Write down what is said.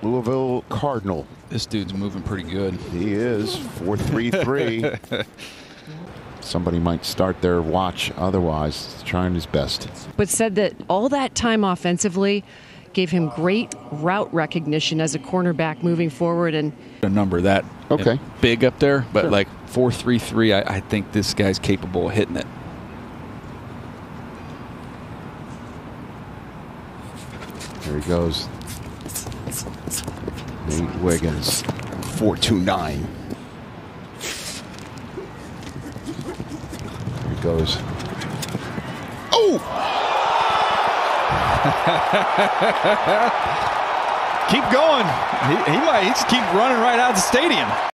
Louisville Cardinal. This dude's moving pretty good. He is 4.33. Somebody might start their watch otherwise. He's trying his best. But said that all that time offensively gave him great route recognition as a cornerback moving forward. And a number that okay big up there, but sure. like 4.33, I think this guy's capable of hitting it. Here he goes. Nate Wiggins, 4.29. Here he goes. Oh! Keep going. He might just keep running right out of the stadium.